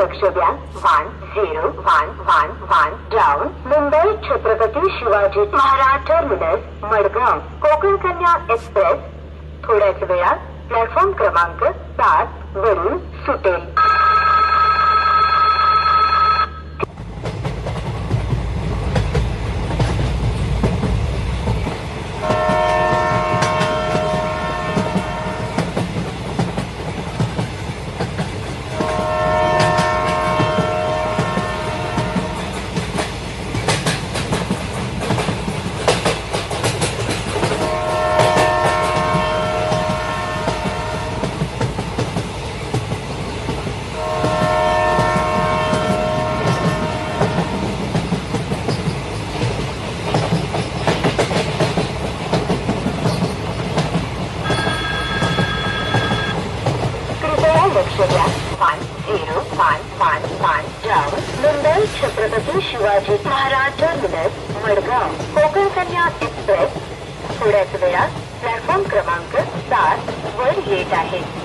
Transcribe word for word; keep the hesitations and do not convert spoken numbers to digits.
लक्ष द्या. One zero one one one down. Mumbai Chhatrapati Shivaji Maharaj terminus Madgaon Konkan Kanya express थोड्याच वेळात प्लॅटफॉर्म क्रमांक सात वरून सुटेल. One zero one one one down. Mumbai Chhatrapati Shivaji Maharaj terminus Madgaon Konkan Kanya express थोड्याच वेळात प्लॅटफॉर्म क्रमांक सात वर येत आहे.